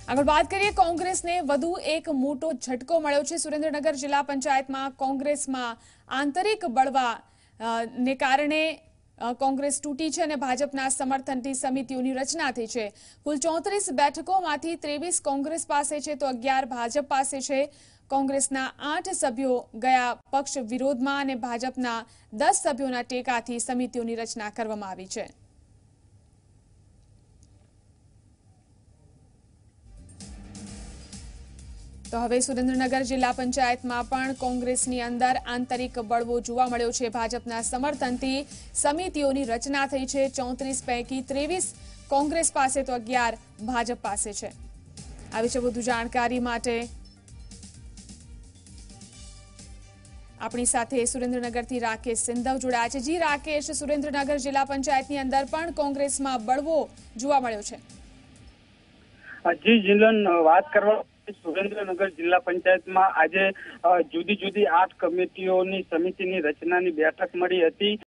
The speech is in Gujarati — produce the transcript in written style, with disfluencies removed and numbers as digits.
આગળ વાત કરીએ કોંગ્રેસને વધુ એક મોટો ઝટકો મળ્યો છે। સુરેન્દ્રનગર જિલ્લા પંચાયતમાં કોંગ્રેસમાં આંતરિક બળવા ને કારણે કોંગ્રેસ તૂટી છે અને ભાજપના સમર્થનથી સમિતિઓની રચના થઈ છે। કુલ 34 બેઠકોમાંથી 23 કોંગ્રેસ પાસે છે તો 11 ભાજપ પાસે છે। કોંગ્રેસના 8 સભ્યો ગયા પક્ષ વિરોધમાં અને ભાજપના 10 સભ્યોના ટેકાથી સમિતિઓની રચના કરવામાં આવી છે। તો હવે સુરેન્દ્રનગર જિલ્લા પંચાયતમાં પણ કોંગ્રેસની અંદર આંતરિક બળવો જોવા મળ્યો છે। ભાજપના સમર્થનથી સમિતિઓની રચના થઈ છે। 34 પૈકી 23 કોંગ્રેસ પાસે તો 11 ભાજપ પાસે છે। આ વિશે વધુ જાણકારી માટે આપણી સાથે સુરેન્દ્રનગરથી રાકેશ સિંધવ જોડાયા છે। જી રાકેશ, સુરેન્દ્રનગર જિલ્લા પંચાયતની અંદર પણ કોંગ્રેસમાં બળવો જોવા મળ્યો છે। જી જીલન, વાત કરવા સુરેન્દ્રનગર જિલ્લા પંચાયતમાં આજે જુદી જુદી 8 કમિટીઓની સમિતિની રચનાની બેઠક મળી હતી।